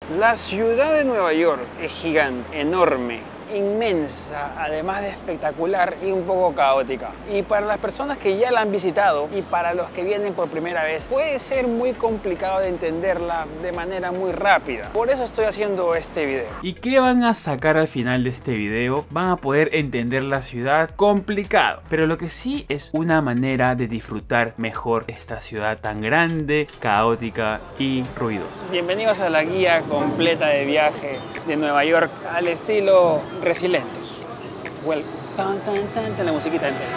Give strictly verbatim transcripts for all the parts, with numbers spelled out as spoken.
La ciudad de Nueva York es gigante, enorme, inmensa, además de espectacular y un poco caótica. Y para las personas que ya la han visitado y para los que vienen por primera vez, puede ser muy complicado de entenderla de manera muy rápida. Por eso estoy haciendo este video. ¿Y qué van a sacar al final de este video? Van a poder entender la ciudad complicado, pero lo que sí es una manera de disfrutar mejor esta ciudad tan grande, caótica y ruidosa. Bienvenidos a la guía completa de viaje de Nueva York al estilo Resilentos. Well, tan, tan, tan, tan, la musiquita entera.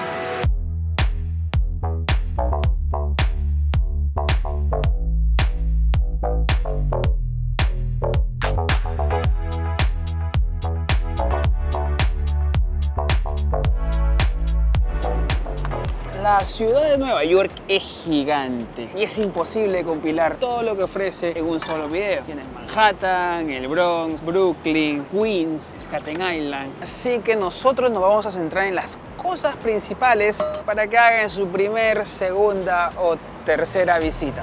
La ciudad de Nueva York es gigante y es imposible compilar todo lo que ofrece en un solo video. Tienes Manhattan, el Bronx, Brooklyn, Queens, Staten Island. Así que nosotros nos vamos a centrar en las cosas principales para que hagan su primer, segunda o tercera visita.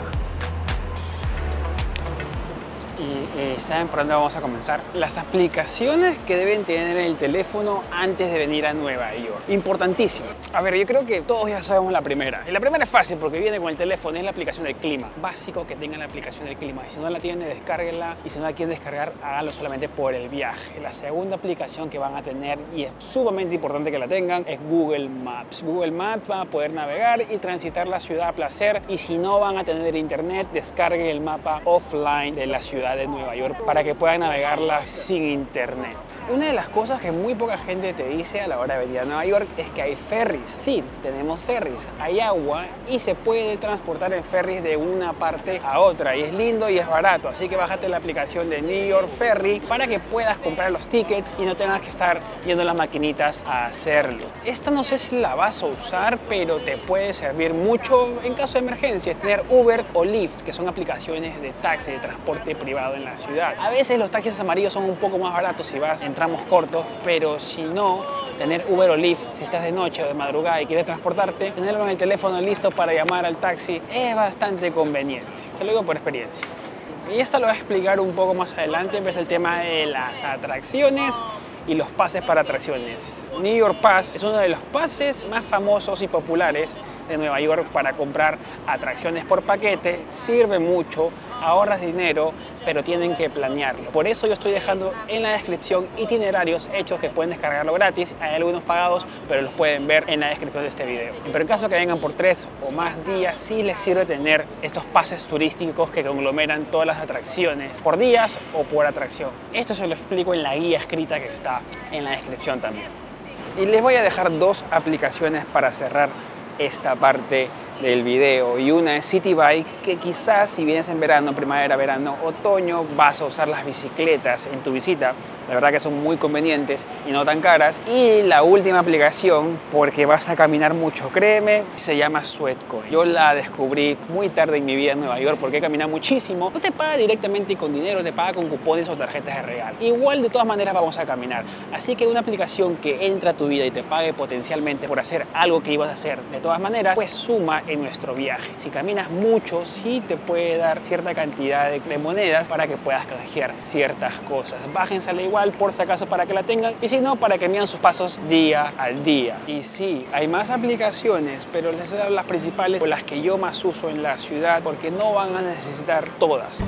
Y, y ¿saben por dónde vamos a comenzar? Las aplicaciones que deben tener en el teléfono antes de venir a Nueva York. Importantísimo. A ver, yo creo que todos ya sabemos la primera. Y la primera es fácil porque viene con el teléfono, es la aplicación del clima. Básico que tengan la aplicación del clima. Y si no la tienen, descárguenla. Y si no la quieren descargar, háganlo solamente por el viaje. La segunda aplicación que van a tener, y es sumamente importante que la tengan, es Google Maps. Google Maps van a poder navegar y transitar la ciudad a placer. Y si no van a tener internet, descarguen el mapa offline de la ciudad de Nueva York para que puedan navegarla sin internet. Una de las cosas que muy poca gente te dice a la hora de venir a Nueva York es que hay ferries. Sí, tenemos ferries, hay agua y se puede transportar en ferries de una parte a otra y es lindo y es barato, así que bájate la aplicación de New York Ferry para que puedas comprar los tickets y no tengas que estar yendo a las maquinitas a hacerlo. Esta no sé si la vas a usar, pero te puede servir mucho en caso de emergencia, tener Uber o Lyft, que son aplicaciones de taxi, de transporte privado en la ciudad. A veces los taxis amarillos son un poco más baratos si vas en tramos cortos, pero si no, tener Uber o Lyft, si estás de noche o de madrugada y quieres transportarte, tenerlo en el teléfono listo para llamar al taxi es bastante conveniente. Te lo digo por experiencia. Y esto lo voy a explicar un poco más adelante, ves el tema de las atracciones y los pases para atracciones. New York Pass es uno de los pases más famosos y populares de Nueva York para comprar atracciones por paquete. Sirve mucho, ahorras dinero, pero tienen que planearlo. Por eso yo estoy dejando en la descripción itinerarios hechos que pueden descargarlo gratis. Hay algunos pagados, pero los pueden ver en la descripción de este video. Pero en caso que vengan por tres o más días, sí les sirve tener estos pases turísticos que conglomeran todas las atracciones por días o por atracción. Esto se lo explico en la guía escrita que está en la descripción también. Y les voy a dejar dos aplicaciones para cerrar esta parte del video, y una es City Bike, que quizás si vienes en verano, primavera, verano, otoño, vas a usar las bicicletas en tu visita. La verdad que son muy convenientes y no tan caras. Y la última aplicación, porque vas a caminar mucho, créeme, se llama Sweatcoin. Yo la descubrí muy tarde en mi vida en Nueva York porque he caminado muchísimo. No te paga directamente con dinero, te paga con cupones o tarjetas de regalo. Igual de todas maneras vamos a caminar. Así que una aplicación que entra a tu vida y te pague potencialmente por hacer algo que ibas a hacer de todas maneras, pues suma en nuestro viaje. Si caminas mucho, sí te puede dar cierta cantidad de, de monedas para que puedas canjear ciertas cosas. Bájensela igual por si acaso para que la tengan, y si no, para que midan sus pasos día al día. Y sí, hay más aplicaciones, pero les he dado las principales o las que yo más uso en la ciudad porque no van a necesitar todas.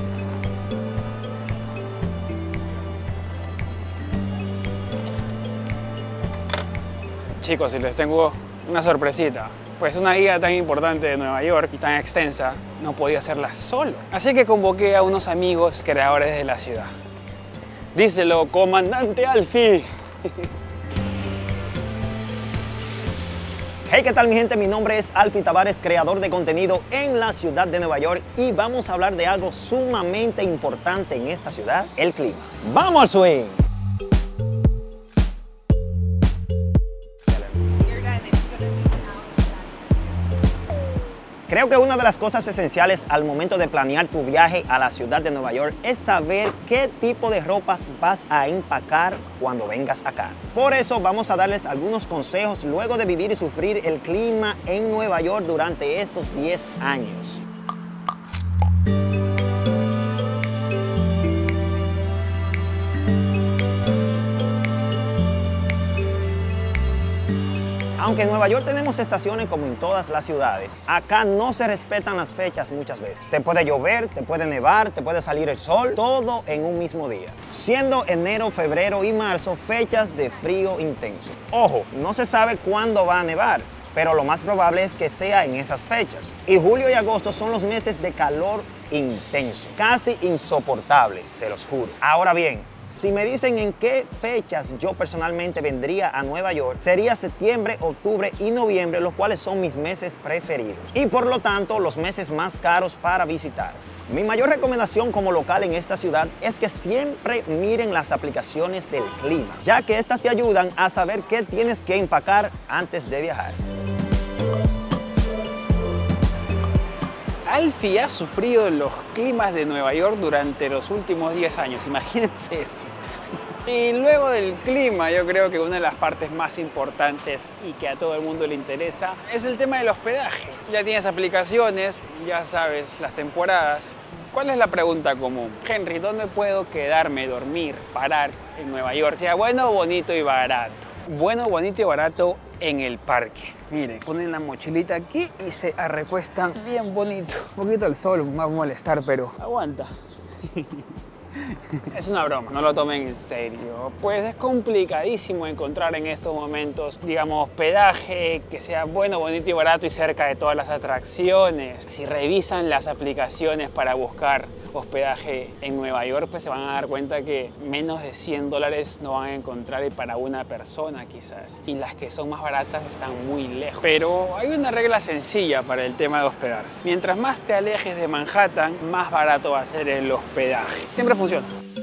Chicos, si les tengo una sorpresita. Pues una guía tan importante de Nueva York y tan extensa no podía hacerla solo. Así que convoqué a unos amigos creadores de la ciudad. Díselo, comandante Alfie. Hey, ¿qué tal mi gente? Mi nombre es Alfie Tavares, creador de contenido en la ciudad de Nueva York, y vamos a hablar de algo sumamente importante en esta ciudad, el clima. ¡Vamos al swing! Creo que una de las cosas esenciales al momento de planear tu viaje a la ciudad de Nueva York es saber qué tipo de ropas vas a empacar cuando vengas acá. Por eso vamos a darles algunos consejos luego de vivir y sufrir el clima en Nueva York durante estos diez años. Aunque en Nueva York tenemos estaciones como en todas las ciudades, acá no se respetan las fechas muchas veces. Te puede llover, te puede nevar, te puede salir el sol, todo en un mismo día. Siendo enero, febrero y marzo fechas de frío intenso. Ojo, no se sabe cuándo va a nevar, pero lo más probable es que sea en esas fechas. Y julio y agosto son los meses de calor intenso, casi insoportable, se los juro. Ahora bien, si me dicen en qué fechas yo personalmente vendría a Nueva York, sería septiembre, octubre y noviembre, los cuales son mis meses preferidos y por lo tanto los meses más caros para visitar. Mi mayor recomendación como local en esta ciudad es que siempre miren las aplicaciones del clima, ya que estas te ayudan a saber qué tienes que empacar antes de viajar. Alfie ha sufrido los climas de Nueva York durante los últimos diez años, imagínense eso. Y luego del clima, yo creo que una de las partes más importantes y que a todo el mundo le interesa es el tema del hospedaje. Ya tienes aplicaciones, ya sabes las temporadas. ¿Cuál es la pregunta común? Henry, ¿dónde puedo quedarme, dormir, parar en Nueva York? Sea bueno, bonito y barato. Bueno, bonito y barato en el parque. Miren, ponen la mochilita aquí y se recuestan bien bonito. Un poquito el sol va a molestar, pero aguanta. Es una broma, no lo tomen en serio. Pues es complicadísimo encontrar en estos momentos, digamos, hospedaje que sea bueno, bonito y barato y cerca de todas las atracciones. Si revisan las aplicaciones para buscar hospedaje en Nueva York, pues se van a dar cuenta que menos de cien dólares no van a encontrar y para una persona quizás. Y las que son más baratas están muy lejos. Pero hay una regla sencilla para el tema de hospedarse. Mientras más te alejes de Manhattan, más barato va a ser el hospedaje. Siempre funciona.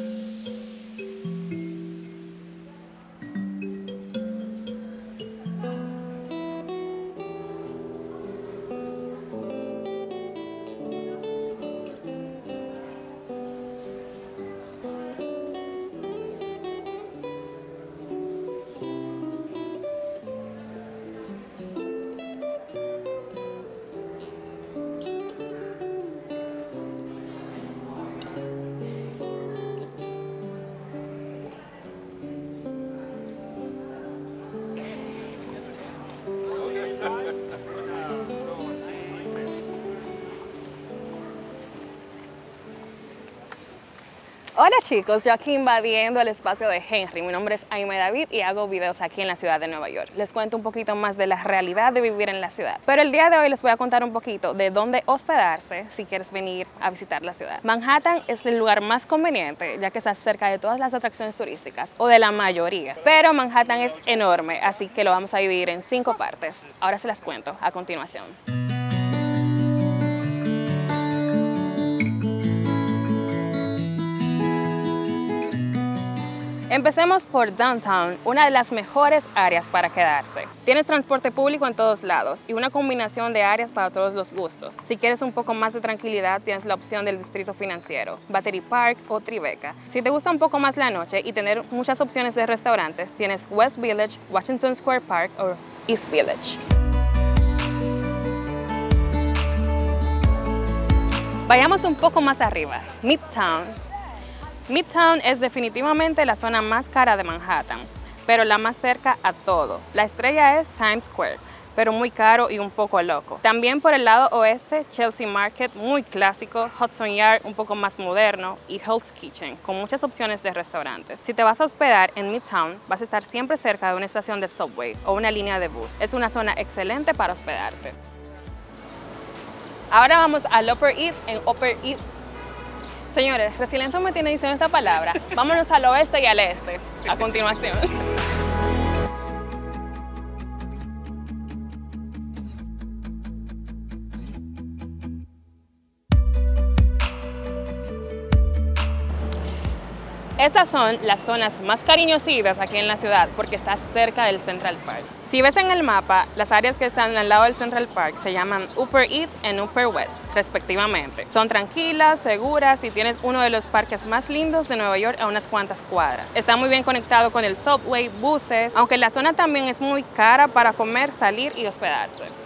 Hola chicos, yo aquí invadiendo el espacio de Henry. Mi nombre es Aime David y hago videos aquí en la ciudad de Nueva York. Les cuento un poquito más de la realidad de vivir en la ciudad. Pero el día de hoy les voy a contar un poquito de dónde hospedarse si quieres venir a visitar la ciudad. Manhattan es el lugar más conveniente ya que está cerca de todas las atracciones turísticas o de la mayoría. Pero Manhattan es enorme, así que lo vamos a dividir en cinco partes. Ahora se las cuento a continuación. Empecemos por Downtown, una de las mejores áreas para quedarse. Tienes transporte público en todos lados y una combinación de áreas para todos los gustos. Si quieres un poco más de tranquilidad, tienes la opción del Distrito Financiero, Battery Park o Tribeca. Si te gusta un poco más la noche y tener muchas opciones de restaurantes, tienes West Village, Washington Square Park o East Village. Vayamos un poco más arriba, Midtown. Midtown es definitivamente la zona más cara de Manhattan, pero la más cerca a todo. La estrella es Times Square, pero muy caro y un poco loco. También por el lado oeste, Chelsea Market, muy clásico, Hudson Yard, un poco más moderno, y Hell's Kitchen, con muchas opciones de restaurantes. Si te vas a hospedar en Midtown, vas a estar siempre cerca de una estación de subway o una línea de bus. Es una zona excelente para hospedarte. Ahora vamos al Upper East en Upper East. Señores, Resiliento me tiene diciendo esta palabra. Vámonos al oeste y al este, a continuación. Estas son las zonas más cariñositas aquí en la ciudad porque está cerca del Central Park. Si ves en el mapa, las áreas que están al lado del Central Park se llaman Upper East y Upper West, respectivamente. Son tranquilas, seguras y tienes uno de los parques más lindos de Nueva York a unas cuantas cuadras. Está muy bien conectado con el subway, buses, aunque la zona también es muy cara para comer, salir y hospedarse.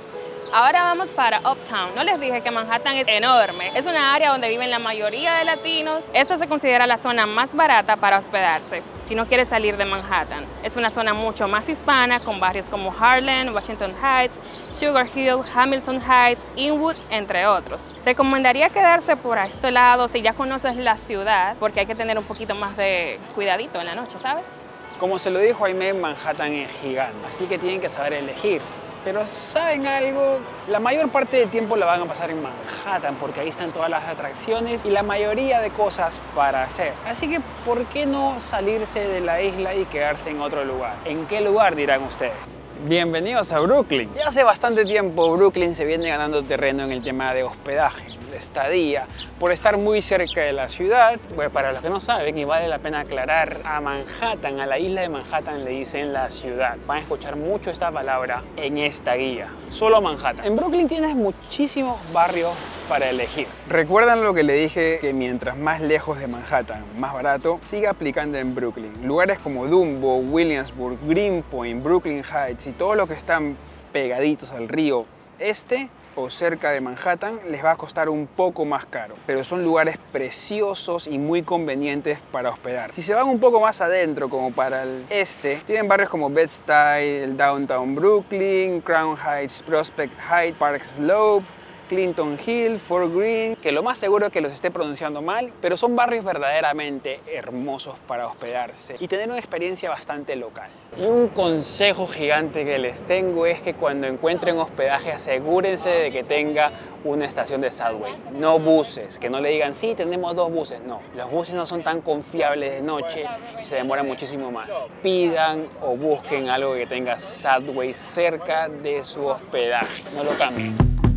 Ahora vamos para Uptown. No les dije que Manhattan es enorme. Es una área donde viven la mayoría de latinos. Esta se considera la zona más barata para hospedarse si no quieres salir de Manhattan. Es una zona mucho más hispana con barrios como Harlem, Washington Heights, Sugar Hill, Hamilton Heights, Inwood, entre otros. Recomendaría quedarse por a este lado si ya conoces la ciudad, porque hay que tener un poquito más de cuidadito en la noche, ¿sabes? Como se lo dijo Jaime, Manhattan es gigante, así que tienen que saber elegir. Pero ¿saben algo? La mayor parte del tiempo la van a pasar en Manhattan porque ahí están todas las atracciones y la mayoría de cosas para hacer. Así que, ¿por qué no salirse de la isla y quedarse en otro lugar? ¿En qué lugar, dirán ustedes? Bienvenidos a Brooklyn. Ya hace bastante tiempo Brooklyn se viene ganando terreno en el tema de hospedaje, de estadía, por estar muy cerca de la ciudad. Bueno, para los que no saben, y vale la pena aclarar, a Manhattan, a la isla de Manhattan le dicen la ciudad. Van a escuchar mucho esta palabra en esta guía. Solo Manhattan. En Brooklyn tienes muchísimos barrios para elegir. ¿Recuerdan lo que le dije? Que mientras más lejos de Manhattan, más barato, sigue aplicando en Brooklyn. Lugares como Dumbo, Williamsburg, Greenpoint, Brooklyn Heights y todo lo que están pegaditos al río este o cerca de Manhattan les va a costar un poco más caro, pero son lugares preciosos y muy convenientes para hospedar. Si se van un poco más adentro, como para el este, tienen barrios como Bed-Stuy, el Downtown Brooklyn, Crown Heights, Prospect Heights, Park Slope, Clinton Hill, Fort Greene, que lo más seguro es que los esté pronunciando mal, pero son barrios verdaderamente hermosos para hospedarse y tener una experiencia bastante local. Y un consejo gigante que les tengo es que cuando encuentren hospedaje asegúrense de que tenga una estación de subway, no buses, que no le digan sí, tenemos dos buses, no, los buses no son tan confiables de noche y se demoran muchísimo más. Pidan o busquen algo que tenga subway cerca de su hospedaje, no lo cambien.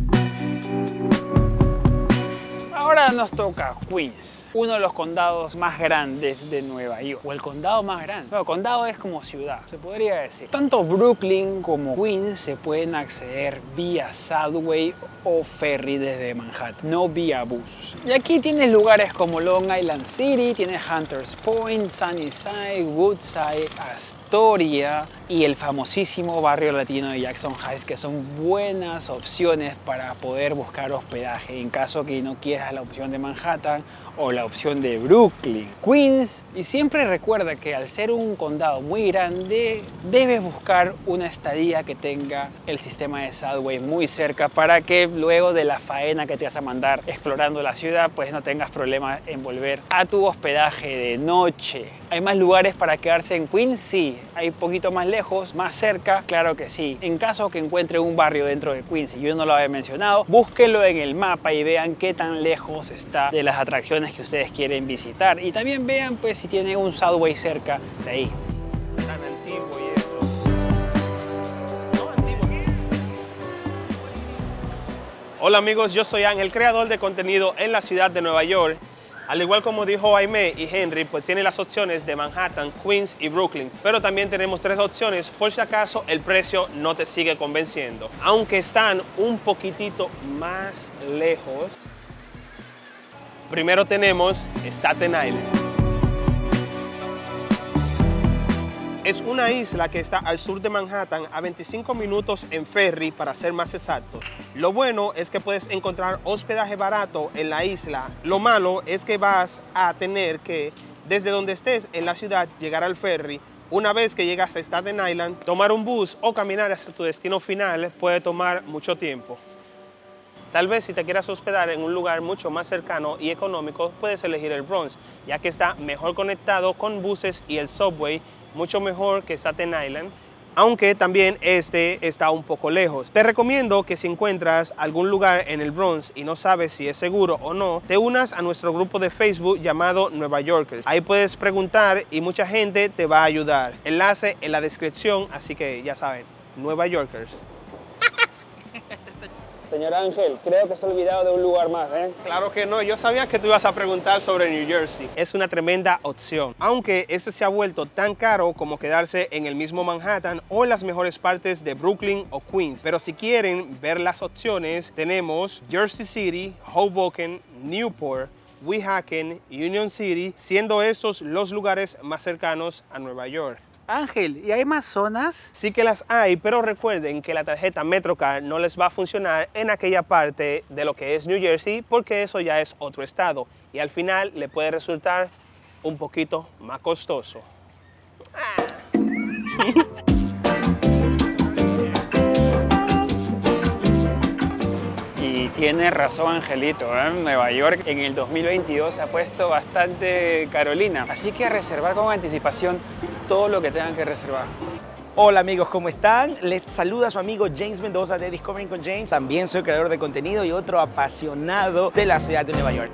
Ahora nos toca Queens, uno de los condados más grandes de Nueva York, o el condado más grande. Bueno, condado es como ciudad, se podría decir. Tanto Brooklyn como Queens se pueden acceder vía subway o ferry desde Manhattan, no vía bus. Y aquí tienes lugares como Long Island City, tienes Hunters Point, Sunnyside, Woodside, Astoria y el famosísimo barrio latino de Jackson Heights, que son buenas opciones para poder buscar hospedaje en caso que no quieras la opción de Manhattan o la opción de Brooklyn. Queens, y siempre recuerda que al ser un condado muy grande, debes buscar una estadía que tenga el sistema de subway muy cerca para que luego de la faena que te vas a mandar explorando la ciudad, pues no tengas problemas en volver a tu hospedaje de noche. ¿Hay más lugares para quedarse en Queens? Sí. ¿Hay un poquito más lejos, más cerca? Claro que sí. En caso que encuentre un barrio dentro de Queens y yo no lo había mencionado, búsquenlo en el mapa y vean qué tan lejos está de las atracciones que ustedes quieren visitar. Y también vean pues si tiene un subway cerca de ahí. Tan antiguo y eso. No, antiguo. Hola amigos, yo soy Ángel, creador de contenido en la ciudad de Nueva York. Al igual como dijo Jaime y Henry, pues tiene las opciones de Manhattan, Queens y Brooklyn. Pero también tenemos tres opciones por si acaso el precio no te sigue convenciendo. Aunque están un poquitito más lejos. Primero tenemos Staten Island. Es una isla que está al sur de Manhattan a veinticinco minutos en ferry para ser más exacto. Lo bueno es que puedes encontrar hospedaje barato en la isla. Lo malo es que vas a tener que, desde donde estés en la ciudad, llegar al ferry. Una vez que llegas a Staten Island, tomar un bus o caminar hasta tu destino final puede tomar mucho tiempo. Tal vez si te quieras hospedar en un lugar mucho más cercano y económico, puedes elegir el Bronx, ya que está mejor conectado con buses y el subway, mucho mejor que Staten Island, aunque también este está un poco lejos. Te recomiendo que si encuentras algún lugar en el Bronx y no sabes si es seguro o no, te unas a nuestro grupo de Facebook llamado Nueva Yorkers. Ahí puedes preguntar y mucha gente te va a ayudar. Enlace en la descripción, así que ya saben, Nueva Yorkers. Señor Ángel, creo que se ha olvidado de un lugar más, ¿eh? Claro que no, yo sabía que tú ibas a preguntar sobre New Jersey. Es una tremenda opción, aunque este se ha vuelto tan caro como quedarse en el mismo Manhattan o en las mejores partes de Brooklyn o Queens. Pero si quieren ver las opciones, tenemos Jersey City, Hoboken, Newport, Weehawken, Union City, siendo estos los lugares más cercanos a Nueva York. Ángel, ¿y hay más zonas? Sí que las hay, pero recuerden que la tarjeta MetroCard no les va a funcionar en aquella parte de lo que es New Jersey porque eso ya es otro estado y al final le puede resultar un poquito más costoso. Ah. Y tiene razón Angelito, ¿eh? Nueva York en el dos mil veintidós se ha puesto bastante Carolina, así que a reservar con anticipación todo lo que tengan que reservar. Hola amigos, ¿cómo están? Les saluda su amigo James Mendoza de Discovering con James. También soy creador de contenido y otro apasionado de la ciudad de Nueva York.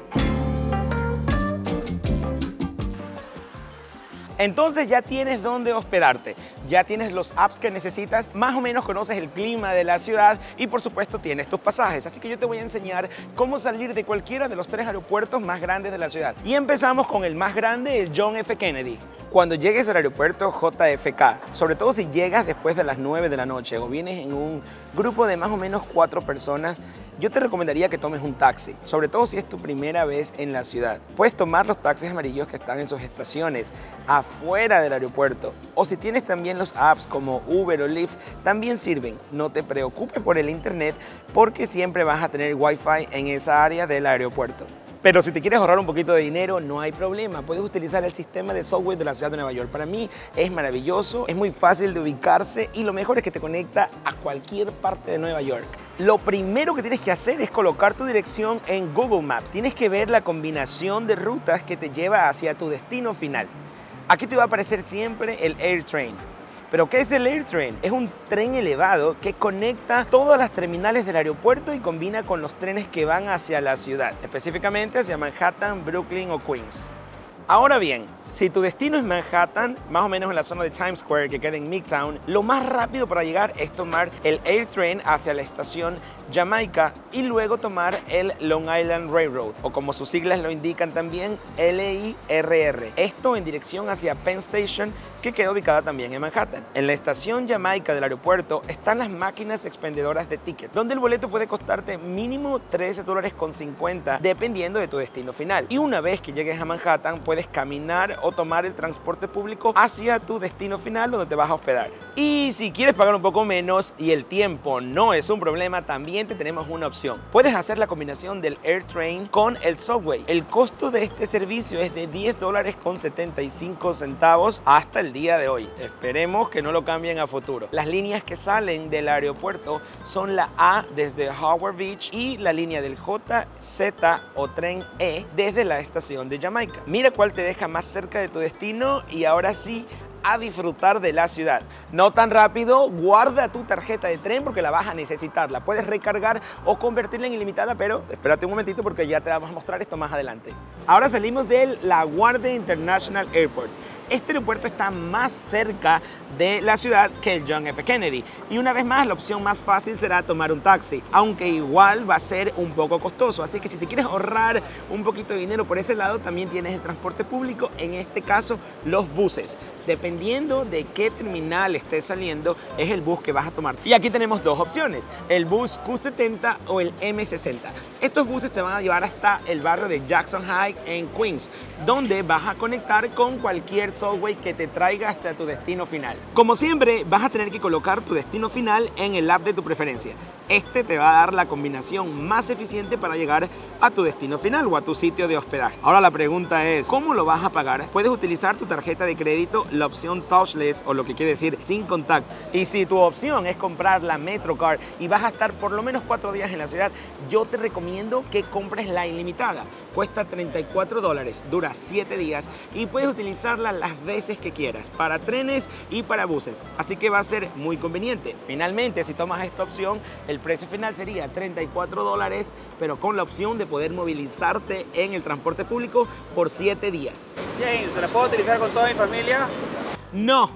Entonces ya tienes dónde hospedarte, ya tienes los apps que necesitas, más o menos conoces el clima de la ciudad y por supuesto tienes tus pasajes. Así que yo te voy a enseñar cómo salir de cualquiera de los tres aeropuertos más grandes de la ciudad. Y empezamos con el más grande, el John F. Kennedy. Cuando llegues al aeropuerto J F K, sobre todo si llegas después de las nueve de la noche o vienes en un grupo de más o menos cuatro personas, yo te recomendaría que tomes un taxi, sobre todo si es tu primera vez en la ciudad. Puedes tomar los taxis amarillos que están en sus estaciones afuera del aeropuerto, o si tienes también los apps como Uber o Lyft, también sirven. No te preocupes por el internet porque siempre vas a tener wifi en esa área del aeropuerto. Pero si te quieres ahorrar un poquito de dinero, no hay problema. Puedes utilizar el sistema de subway de la ciudad de Nueva York. Para mí es maravilloso, es muy fácil de ubicarse y lo mejor es que te conecta a cualquier parte de Nueva York. Lo primero que tienes que hacer es colocar tu dirección en Google Maps. Tienes que ver la combinación de rutas que te lleva hacia tu destino final. Aquí te va a aparecer siempre el AirTrain. ¿Pero qué es el AirTrain? Es un tren elevado que conecta todas las terminales del aeropuerto y combina con los trenes que van hacia la ciudad, específicamente hacia Manhattan, Brooklyn o Queens. Ahora bien, si tu destino es Manhattan, más o menos en la zona de Times Square que queda en Midtown, lo más rápido para llegar es tomar el AirTrain hacia la estación Jamaica y luego tomar el Long Island Railroad, o como sus siglas lo indican también, L I R R. Esto en dirección hacia Penn Station, que queda ubicada también en Manhattan. En la estación Jamaica del aeropuerto están las máquinas expendedoras de tickets, donde el boleto puede costarte mínimo trece dólares con cincuenta dependiendo de tu destino final. Y una vez que llegues a Manhattan, puedes caminar o tomar el transporte público hacia tu destino final donde te vas a hospedar. Y si quieres pagar un poco menos y el tiempo no es un problema, también te tenemos una opción. Puedes hacer la combinación del AirTrain con el Subway. El costo de este servicio es de diez dólares con setenta y cinco centavos hasta el día de hoy. Esperemos que no lo cambien a futuro. Las líneas que salen del aeropuerto son la A desde Howard Beach y la línea del J, Z o tren E desde la estación de Jamaica. Mira cuál te deja más cerca de tu destino y ahora sí, a disfrutar de la ciudad. No tan rápido, guarda tu tarjeta de tren porque la vas a necesitar. La puedes recargar o convertirla en ilimitada, pero espérate un momentito porque ya te vamos a mostrar esto más adelante. Ahora salimos de La Guardia International Airport. Este aeropuerto está más cerca de la ciudad que el John F. Kennedy. Y una vez más, la opción más fácil será tomar un taxi, aunque igual va a ser un poco costoso. Así que si te quieres ahorrar un poquito de dinero por ese lado, también tienes el transporte público, en este caso los buses. Dependiendo de qué terminal estés saliendo, es el bus que vas a tomar. Y aquí tenemos dos opciones, el bus Q setenta o el M sesenta. Estos buses te van a llevar hasta el barrio de Jackson Heights en Queens, donde vas a conectar con cualquier subway que te traiga hasta tu destino final. Como siempre, vas a tener que colocar tu destino final en el app de tu preferencia. Este te va a dar la combinación más eficiente para llegar a tu destino final o a tu sitio de hospedaje. Ahora la pregunta es, ¿cómo lo vas a pagar? Puedes utilizar tu tarjeta de crédito, la opción touchless, o lo que quiere decir sin contacto. Y si tu opción es comprar la MetroCard y vas a estar por lo menos cuatro días en la ciudad, yo te recomiendo que compres la ilimitada. Cuesta treinta y cuatro dólares, dura siete días y puedes utilizarla las veces que quieras, para trenes y para buses. Así que va a ser muy conveniente. Finalmente, si tomas esta opción, el precio final sería treinta y cuatro dólares, pero con la opción de poder movilizarte en el transporte público por siete días. James, ¿se la puedo utilizar con toda mi familia? No,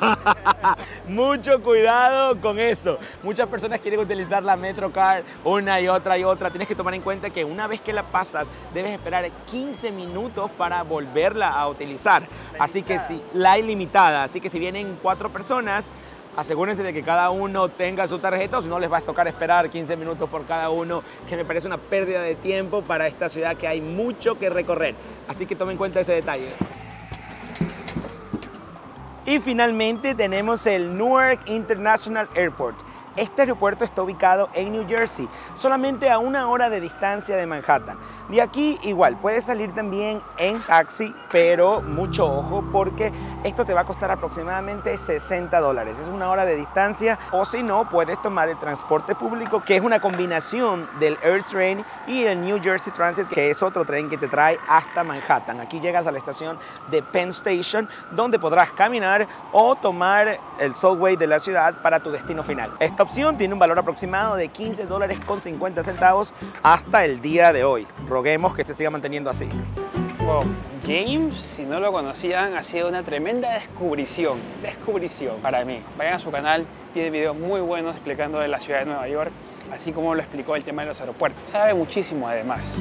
mucho cuidado con eso. Muchas personas quieren utilizar la MetroCard una y otra y otra. Tienes que tomar en cuenta que una vez que la pasas, debes esperar quince minutos para volverla a utilizar. Así que si la ilimitada, así que si vienen cuatro personas, asegúrense de que cada uno tenga su tarjeta, o si no les va a tocar esperar quince minutos por cada uno, que me parece una pérdida de tiempo para esta ciudad que hay mucho que recorrer. Así que tomen en cuenta ese detalle. Y finalmente tenemos el Newark International Airport. Este aeropuerto está ubicado en New Jersey, solamente a una hora de distancia de Manhattan. De aquí igual, puedes salir también en taxi, pero mucho ojo porque esto te va a costar aproximadamente sesenta dólares. Es una hora de distancia, o si no, puedes tomar el transporte público, que es una combinación del AirTrain y el New Jersey Transit, que es otro tren que te trae hasta Manhattan. Aquí llegas a la estación de Penn Station, donde podrás caminar o tomar el subway de la ciudad para tu destino final. Esta opción tiene un valor aproximado de quince dólares con cincuenta centavos hasta el día de hoy. Roguemos que se siga manteniendo así. Wow. James, si no lo conocían, ha sido una tremenda descubrición, descubrición para mí. Vayan a su canal, tiene videos muy buenos explicando de la ciudad de Nueva York, así como lo explicó el tema de los aeropuertos. Sabe muchísimo además.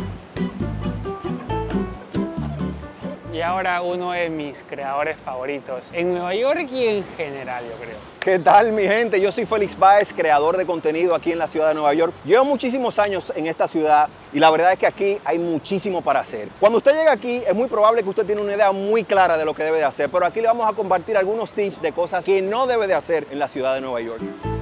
Y ahora uno de mis creadores favoritos en Nueva York y en general, yo creo. ¿Qué tal, mi gente? Yo soy Félix Báez, creador de contenido aquí en la ciudad de Nueva York. Llevo muchísimos años en esta ciudad y la verdad es que aquí hay muchísimo para hacer. Cuando usted llega aquí, es muy probable que usted tiene una idea muy clara de lo que debe de hacer, pero aquí le vamos a compartir algunos tips de cosas que no debe de hacer en la ciudad de Nueva York.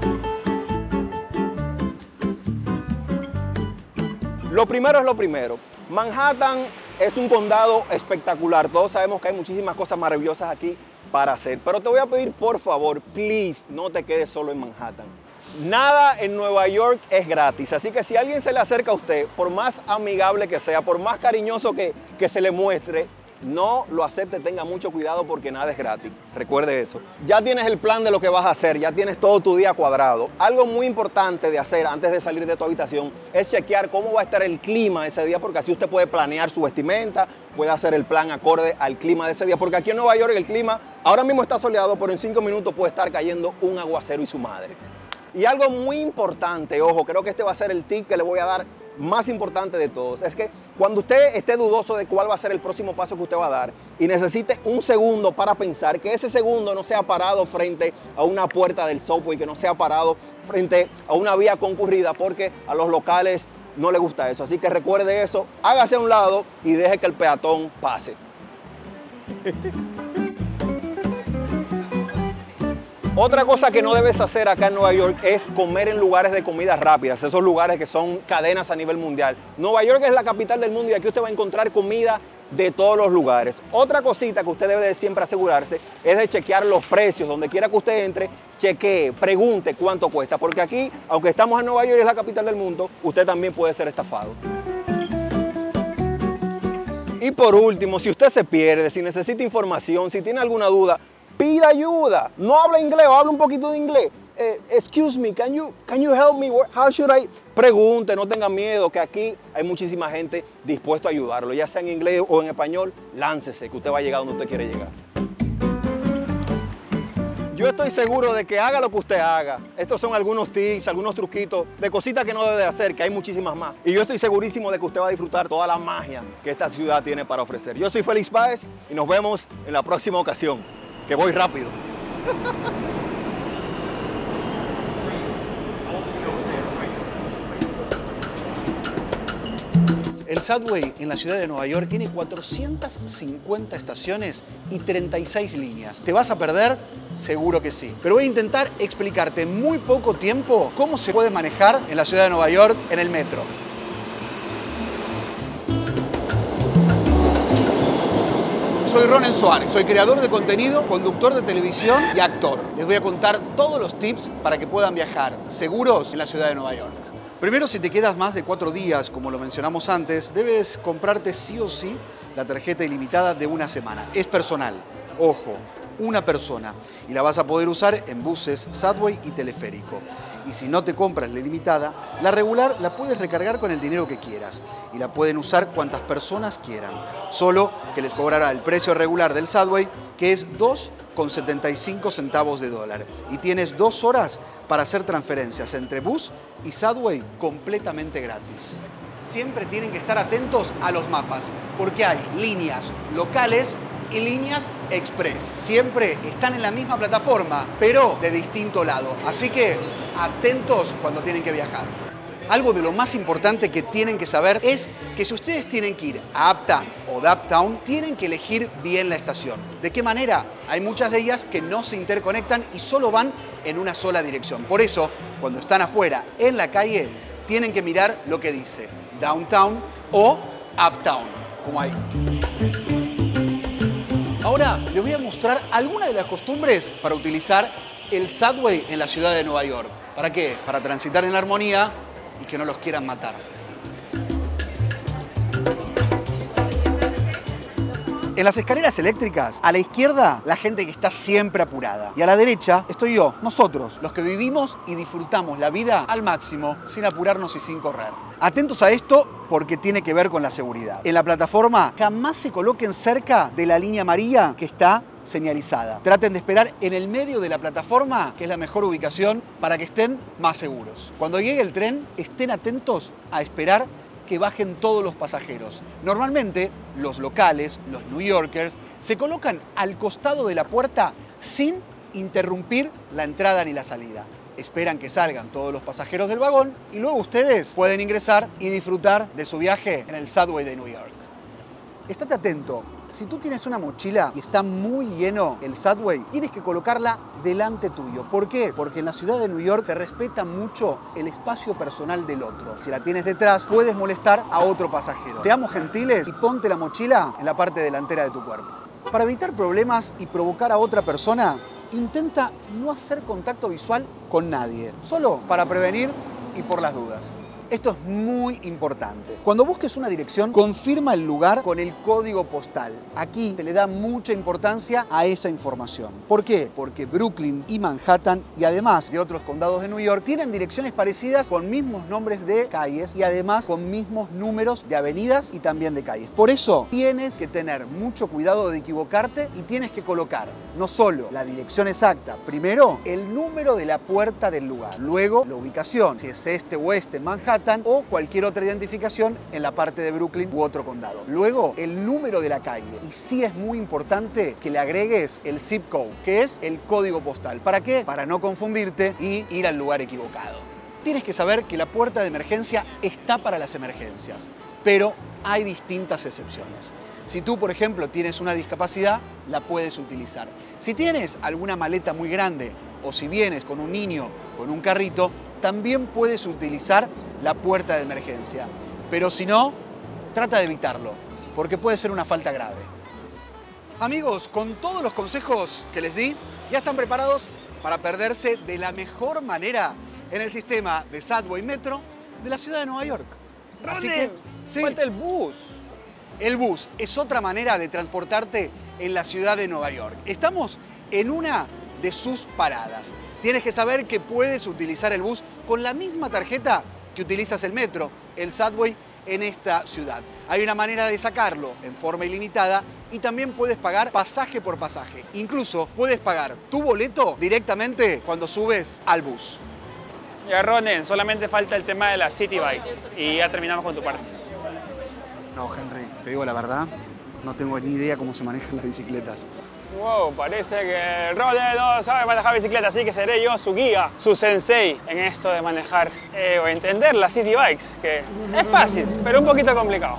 Lo primero es lo primero. Manhattan es un condado espectacular. Todos sabemos que hay muchísimas cosas maravillosas aquí para hacer. Pero te voy a pedir, por favor, please, no te quedes solo en Manhattan. Nada en Nueva York es gratis. Así que si alguien se le acerca a usted, por más amigable que sea, por más cariñoso que, que se le muestre, no lo acepte, tenga mucho cuidado porque nada es gratis. Recuerde eso. Ya tienes el plan de lo que vas a hacer, ya tienes todo tu día cuadrado. Algo muy importante de hacer antes de salir de tu habitación es chequear cómo va a estar el clima ese día, porque así usted puede planear su vestimenta, puede hacer el plan acorde al clima de ese día, porque aquí en Nueva York el clima ahora mismo está soleado, pero en cinco minutos puede estar cayendo un aguacero y su madre. Y algo muy importante, ojo, creo que este va a ser el tip que le voy a dar más importante de todos, es que cuando usted esté dudoso de cuál va a ser el próximo paso que usted va a dar y necesite un segundo para pensar, que ese segundo no sea parado frente a una puerta del subway, que no sea parado frente a una vía concurrida, porque a los locales no les gusta eso. Así que recuerde eso, hágase a un lado y deje que el peatón pase. Otra cosa que no debes hacer acá en Nueva York es comer en lugares de comidas rápidas, esos lugares que son cadenas a nivel mundial. Nueva York es la capital del mundo y aquí usted va a encontrar comida de todos los lugares. Otra cosita que usted debe de siempre asegurarse es de chequear los precios. Donde quiera que usted entre, chequee, pregunte cuánto cuesta, porque aquí, aunque estamos en Nueva York y es la capital del mundo, usted también puede ser estafado. Y por último, si usted se pierde, si necesita información, si tiene alguna duda, pida ayuda. No habla inglés o habla un poquito de inglés. Eh, excuse me, can you, can you help me? How should I? Pregunte, no tenga miedo, que aquí hay muchísima gente dispuesta a ayudarlo. Ya sea en inglés o en español, láncese, que usted va a llegar donde usted quiere llegar. Yo estoy seguro de que haga lo que usted haga. Estos son algunos tips, algunos truquitos de cositas que no debe de hacer, que hay muchísimas más. Y yo estoy segurísimo de que usted va a disfrutar toda la magia que esta ciudad tiene para ofrecer. Yo soy Félix Báez y nos vemos en la próxima ocasión. Que voy rápido. El subway en la ciudad de Nueva York tiene cuatrocientas cincuenta estaciones y treinta y seis líneas. ¿Te vas a perder? Seguro que sí. Pero voy a intentar explicarte en muy poco tiempo cómo se puede manejar en la ciudad de Nueva York en el metro. Soy Ronen Suárez, soy creador de contenido, conductor de televisión y actor. Les voy a contar todos los tips para que puedan viajar seguros en la ciudad de Nueva York. Primero, si te quedas más de cuatro días, como lo mencionamos antes, debes comprarte sí o sí la tarjeta ilimitada de una semana. Es personal, ojo, una persona, y la vas a poder usar en buses, subway y teleférico. Y si no te compras la ilimitada, la regular la puedes recargar con el dinero que quieras y la pueden usar cuantas personas quieran, solo que les cobrará el precio regular del subway, que es dos con setenta y cinco centavos de dólar, y tienes dos horas para hacer transferencias entre bus y subway completamente gratis. Siempre tienen que estar atentos a los mapas, porque hay líneas locales y líneas express. Siempre están en la misma plataforma, pero de distinto lado. Así que atentos cuando tienen que viajar. algo de lo más importante que tienen que saber es que si ustedes tienen que ir a Uptown o Downtown, tienen que elegir bien la estación. ¿De qué manera? Hay muchas de ellas que no se interconectan y solo van en una sola dirección. Por eso, cuando están afuera, en la calle, tienen que mirar lo que dice Downtown o Uptown, como ahí. Ahora les voy a mostrar algunas de las costumbres para utilizar el subway en la ciudad de Nueva York. ¿Para qué? Para transitar en la armonía y que no los quieran matar. En las escaleras eléctricas, a la izquierda, la gente que está siempre apurada. Y a la derecha, estoy yo, nosotros, los que vivimos y disfrutamos la vida al máximo, sin apurarnos y sin correr. Atentos a esto porque tiene que ver con la seguridad. En la plataforma, jamás se coloquen cerca de la línea amarilla que está señalizada. Traten de esperar en el medio de la plataforma, que es la mejor ubicación para que estén más seguros. Cuando llegue el tren, estén atentos a esperar que bajen todos los pasajeros. Normalmente, los locales, los New Yorkers, se colocan al costado de la puerta sin interrumpir la entrada ni la salida. Esperan que salgan todos los pasajeros del vagón y luego ustedes pueden ingresar y disfrutar de su viaje en el subway de New York. Estate atento. Si tú tienes una mochila y está muy lleno el subway, tienes que colocarla delante tuyo. ¿Por qué? Porque en la ciudad de New York se respeta mucho el espacio personal del otro. Si la tienes detrás, puedes molestar a otro pasajero. Seamos gentiles y ponte la mochila en la parte delantera de tu cuerpo. Para evitar problemas y provocar a otra persona, intenta no hacer contacto visual con nadie, solo para prevenir y por las dudas. Esto es muy importante. Cuando busques una dirección, confirma el lugar con el código postal. Aquí se le da mucha importancia a esa información. ¿Por qué? Porque Brooklyn y Manhattan, y además de otros condados de New York, tienen direcciones parecidas con mismos nombres de calles y además con mismos números de avenidas y también de calles. Por eso tienes que tener mucho cuidado de equivocarte y tienes que colocar no solo la dirección exacta, primero el número de la puerta del lugar, luego la ubicación, si es este o este Manhattan, o cualquier otra identificación en la parte de Brooklyn u otro condado. Luego, el número de la calle. Y sí es muy importante que le agregues el zip code, que es el código postal. ¿Para qué? Para no confundirte y ir al lugar equivocado. Tienes que saber que la puerta de emergencia está para las emergencias, pero hay distintas excepciones. Si tú, por ejemplo, tienes una discapacidad, la puedes utilizar. Si tienes alguna maleta muy grande o si vienes con un niño con un carrito, también puedes utilizar la puerta de emergencia. Pero si no, trata de evitarlo, porque puede ser una falta grave. Amigos, con todos los consejos que les di, ya están preparados para perderse de la mejor manera en el sistema de subway metro de la ciudad de Nueva York. Así que, sí, falta el bus. El bus es otra manera de transportarte en la ciudad de Nueva York. Estamos en una de sus paradas. Tienes que saber que puedes utilizar el bus con la misma tarjeta que utilizas el metro, el subway, en esta ciudad. Hay una manera de sacarlo en forma ilimitada y también puedes pagar pasaje por pasaje. Incluso puedes pagar tu boleto directamente cuando subes al bus. Ya, Ronen, solamente falta el tema de la City Bike y ya terminamos con tu parte. No, Henry, te digo la verdad, no tengo ni idea cómo se manejan las bicicletas. Wow, parece que Ronen no sabe manejar bicicleta, así que seré yo su guía, su sensei en esto de manejar eh, o entender las City Bikes, que es fácil, pero un poquito complicado.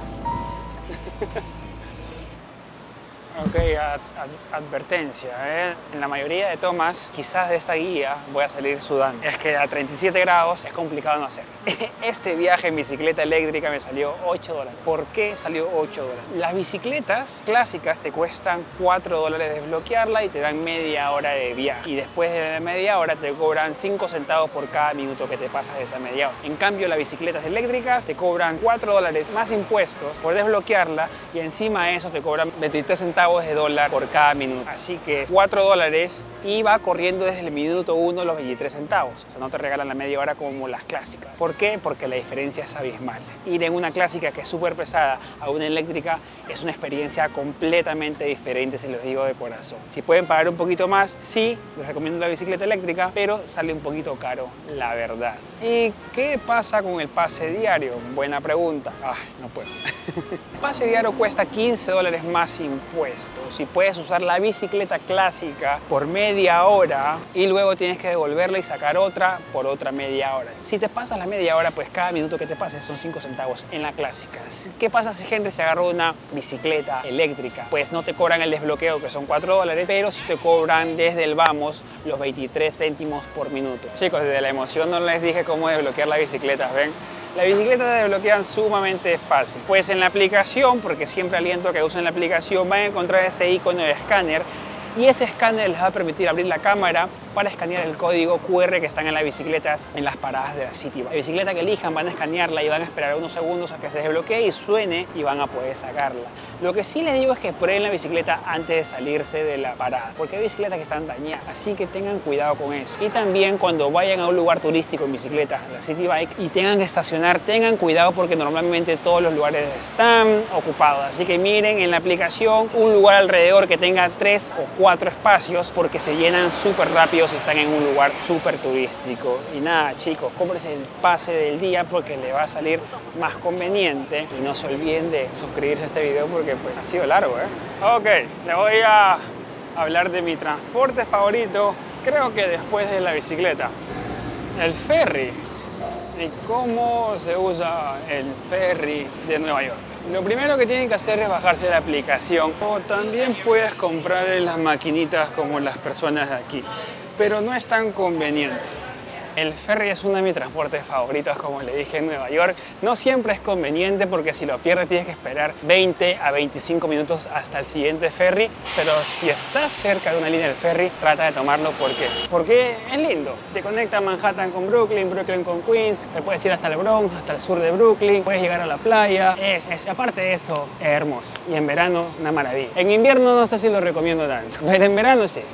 Ok, ad, ad, advertencia, ¿eh? En la mayoría de tomas, quizás de esta guía, voy a salir sudando. Es que a treinta y siete grados es complicado no hacer. Este viaje en bicicleta eléctrica me salió ocho dólares. ¿Por qué salió ocho dólares? Las bicicletas clásicas te cuestan cuatro dólares desbloquearla y te dan media hora de viaje. Y después de media hora te cobran cinco centavos por cada minuto que te pasas de esa media hora. En cambio, las bicicletas eléctricas te cobran cuatro dólares más impuestos por desbloquearla y encima de eso te cobran veintitrés centavos de dólar por cada minuto. Así que cuatro dólares y va corriendo desde el minuto uno los veintitrés centavos. O sea, no te regalan la media hora como las clásicas. ¿Por qué? Porque la diferencia es abismal. Ir en una clásica que es súper pesada a una eléctrica es una experiencia completamente diferente, se los digo de corazón. Si pueden pagar un poquito más, sí, les recomiendo la bicicleta eléctrica, pero sale un poquito caro, la verdad. ¿Y qué pasa con el pase diario? Buena pregunta. Ay, no puedo. Pase diario cuesta quince dólares más impuestos y puedes usar la bicicleta clásica por media hora y luego tienes que devolverla y sacar otra por otra media hora. Si te pasas la media hora, pues cada minuto que te pases son cinco centavos en la clásica. ¿Qué pasa si gente se agarra una bicicleta eléctrica? Pues no te cobran el desbloqueo, que son cuatro dólares, pero si te cobran desde el vamos los veintitrés céntimos por minuto. Chicos, desde la emoción no les dije cómo desbloquear la bicicleta, ¿ven? La bicicleta se desbloquean sumamente fácil. Pues en la aplicación, porque siempre aliento a que usen la aplicación, van a encontrar este icono de escáner y ese escáner les va a permitir abrir la cámara para escanear el código cu erre que están en las bicicletas en las paradas de la Citibike. La bicicleta que elijan van a escanearla y van a esperar unos segundos a que se desbloquee y suene y van a poder sacarla. Lo que sí les digo es que prueben la bicicleta antes de salirse de la parada, porque hay bicicletas que están dañadas, así que tengan cuidado con eso. Y también cuando vayan a un lugar turístico en bicicleta, la Citibike, y tengan que estacionar, tengan cuidado porque normalmente todos los lugares están ocupados. Así que miren en la aplicación un lugar alrededor que tenga tres o cuatro espacios porque se llenan súper rápido si están en un lugar súper turístico. Y nada, chicos, cómprense el pase del día porque le va a salir más conveniente. Y no se olviden de suscribirse a este video porque pues ha sido largo, ¿eh? Ok, le voy a hablar de mi transporte favorito, creo que después de la bicicleta. El ferry. ¿Y cómo se usa el ferry de Nueva York? Lo primero que tienen que hacer es bajarse la aplicación, o también puedes comprar en las maquinitas como las personas de aquí, pero no es tan conveniente. El ferry es uno de mis transportes favoritos, como le dije, en Nueva York. No siempre es conveniente porque si lo pierdes tienes que esperar veinte a veinticinco minutos hasta el siguiente ferry, pero si estás cerca de una línea del ferry, trata de tomarlo. ¿Por qué? Porque es lindo. Te conecta Manhattan con Brooklyn, Brooklyn con Queens, te puedes ir hasta el Bronx, hasta el sur de Brooklyn, puedes llegar a la playa. Es, es, aparte de eso, es hermoso. Y en verano, una maravilla. En invierno no sé si lo recomiendo tanto, pero en verano sí.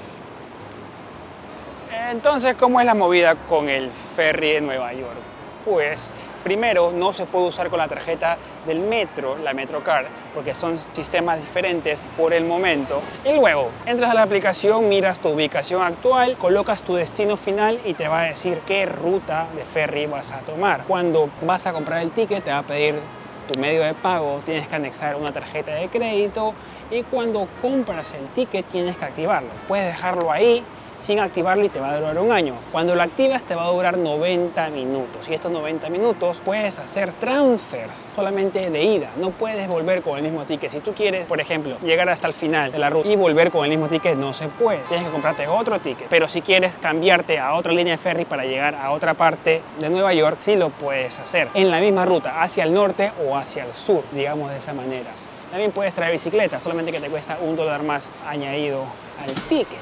Entonces, ¿cómo es la movida con el ferry de Nueva York? Pues, primero, no se puede usar con la tarjeta del metro, la MetroCard, porque son sistemas diferentes por el momento. Y luego, entras a la aplicación, miras tu ubicación actual, colocas tu destino final y te va a decir qué ruta de ferry vas a tomar. Cuando vas a comprar el ticket, te va a pedir tu medio de pago, tienes que anexar una tarjeta de crédito y cuando compras el ticket tienes que activarlo. Puedes dejarlo ahí sin activarlo y te va a durar un año. Cuando lo activas te va a durar noventa minutos y estos noventa minutos puedes hacer transfers solamente de ida, no puedes volver con el mismo ticket. Si tú quieres, por ejemplo, llegar hasta el final de la ruta y volver con el mismo ticket, no se puede, tienes que comprarte otro ticket. Pero si quieres cambiarte a otra línea de ferry para llegar a otra parte de Nueva York, sí lo puedes hacer en la misma ruta, hacia el norte o hacia el sur, digamos de esa manera. También puedes traer bicicleta, solamente que te cuesta un dólar más añadido al ticket.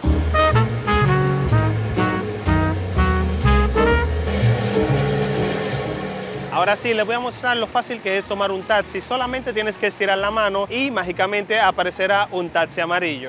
Ahora sí, les voy a mostrar lo fácil que es tomar un taxi. Solamente tienes que estirar la mano y mágicamente aparecerá un taxi amarillo.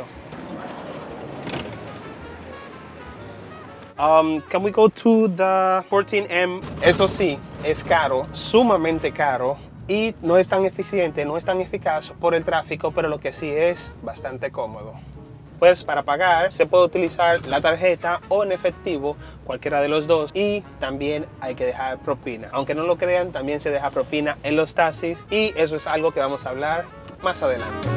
Um, can we go to the fourteen M? Eso sí, es caro, sumamente caro. Y no es tan eficiente, no es tan eficaz por el tráfico, pero lo que sí es bastante cómodo. Pues para pagar se puede utilizar la tarjeta o en efectivo, cualquiera de los dos, y también hay que dejar propina. Aunque no lo crean, también se deja propina en los taxis y eso es algo que vamos a hablar más adelante.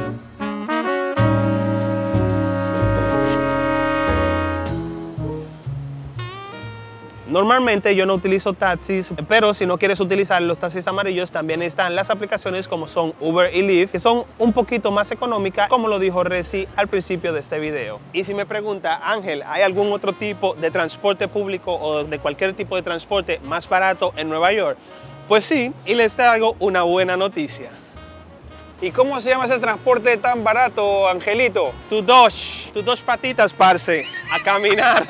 Normalmente yo no utilizo taxis, pero si no quieres utilizar los taxis amarillos, también están las aplicaciones como son Uber y Lyft, que son un poquito más económicas, como lo dijo Reci al principio de este video. Y si me pregunta, Ángel, ¿hay algún otro tipo de transporte público o de cualquier tipo de transporte más barato en Nueva York? Pues sí, y les traigo una buena noticia. ¿Y cómo se llama ese transporte tan barato, Angelito? Tu Dodge, tus dos patitas, parce, a caminar.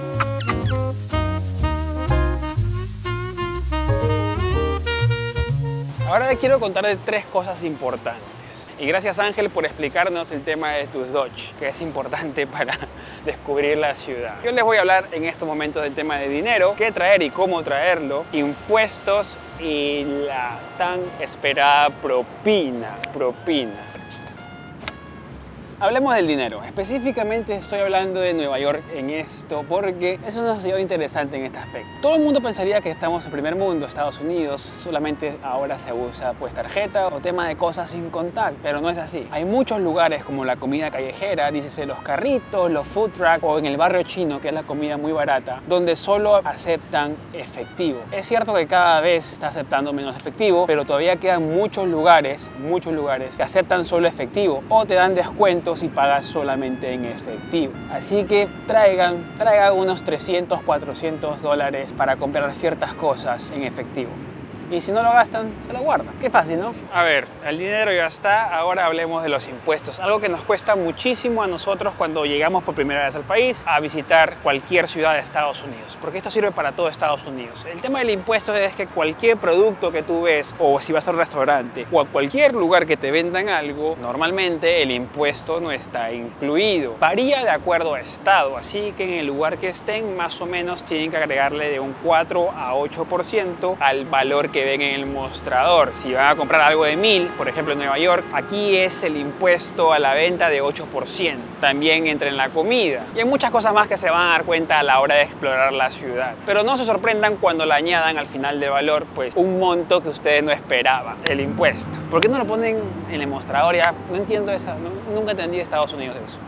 Ahora les quiero contar de tres cosas importantes. Y gracias, Ángel, por explicarnos el tema de tus Dodge, que es importante para descubrir la ciudad. Yo les voy a hablar en estos momentos del tema de dinero, qué traer y cómo traerlo, impuestos y la tan esperada propina. Propina. Hablemos del dinero. Específicamente estoy hablando de Nueva York en esto porque es una ciudad interesante en este aspecto. Todo el mundo pensaría que estamos en primer mundo, Estados Unidos, solamente ahora se usa pues tarjeta o tema de cosas sin contacto, pero no es así. Hay muchos lugares como la comida callejera, dícese los carritos, los food trucks o en el barrio chino, que es la comida muy barata, donde solo aceptan efectivo. Es cierto que cada vez se está aceptando menos efectivo, pero todavía quedan muchos lugares, muchos lugares que aceptan solo efectivo o te dan descuentos si pagas solamente en efectivo. Así que traigan, traigan unos trescientos, cuatrocientos dólares para comprar ciertas cosas en efectivo. Y si no lo gastan, se lo guardan. Qué fácil, ¿no? A ver, el dinero ya está, ahora hablemos de los impuestos. Algo que nos cuesta muchísimo a nosotros cuando llegamos por primera vez al país a visitar cualquier ciudad de Estados Unidos, porque esto sirve para todo Estados Unidos. El tema del impuesto es que cualquier producto que tú ves, o si vas a un restaurante, o a cualquier lugar que te vendan algo, normalmente el impuesto no está incluido. Varía de acuerdo a estado, así que en el lugar que estén, más o menos tienen que agregarle de un cuatro a ocho por ciento al valor que que ven en el mostrador. Si van a comprar algo de mil, por ejemplo en Nueva York, aquí es el impuesto a la venta de ocho por ciento. También entra en la comida. Y hay muchas cosas más que se van a dar cuenta a la hora de explorar la ciudad. Pero no se sorprendan cuando le añadan al final de valor pues un monto que ustedes no esperaban, el impuesto. ¿Por qué no lo ponen en el mostrador? Ya no entiendo eso, no, nunca entendí de Estados Unidos eso.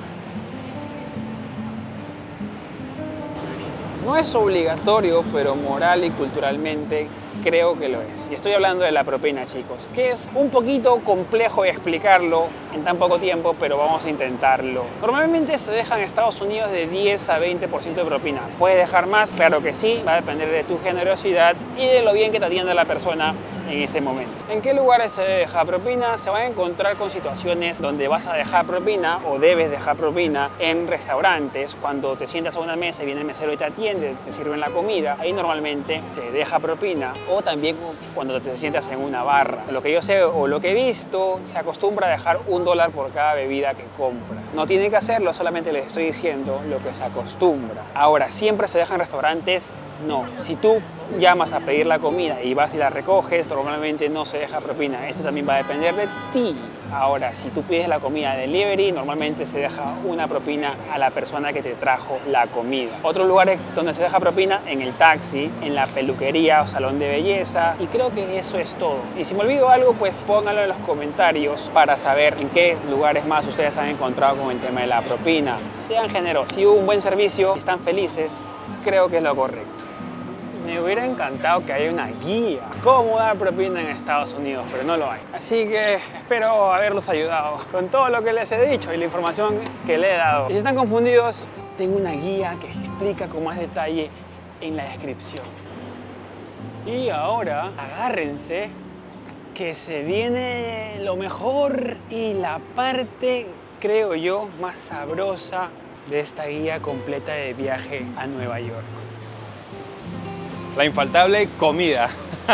No es obligatorio, pero moral y culturalmente creo que lo es. Y estoy hablando de la propina, chicos, que es un poquito complejo de explicarlo en tan poco tiempo, pero vamos a intentarlo. Normalmente se deja en Estados Unidos de diez a veinte por ciento de propina. ¿Puedes dejar más? Claro que sí, va a depender de tu generosidad y de lo bien que te atienda la persona en ese momento. ¿En qué lugares se deja propina? Se van a encontrar con situaciones donde vas a dejar propina o debes dejar propina en restaurantes. Cuando te sientas a una mesa y viene el mesero y te atiende, te sirven la comida, ahí normalmente se deja propina. O también cuando te sientas en una barra. Lo que yo sé o lo que he visto, se acostumbra a dejar un dólar por cada bebida que compra. No tiene que hacerlo, solamente les estoy diciendo lo que se acostumbra. Ahora, ¿siempre se deja en restaurantes? No. Si tú llamas a pedir la comida y vas y la recoges, normalmente no se deja propina. Esto también va a depender de ti. Ahora, si tú pides la comida de delivery, normalmente se deja una propina a la persona que te trajo la comida. Otros lugares donde se deja propina, en el taxi, en la peluquería o salón de belleza. Y creo que eso es todo. Y si me olvido algo, pues pónganlo en los comentarios para saber en qué lugares más ustedes han encontrado con el tema de la propina. Sean generosos. Si hubo un buen servicio y están felices, creo que es lo correcto. Me hubiera encantado que haya una guía cómo dar propina en Estados Unidos, pero no lo hay. Así que espero haberlos ayudado con todo lo que les he dicho y la información que le he dado. Y si están confundidos, tengo una guía que explica con más detalle en la descripción. Y ahora, agárrense que se viene lo mejor y la parte, creo yo, más sabrosa de esta guía completa de viaje a Nueva York. La infaltable comida.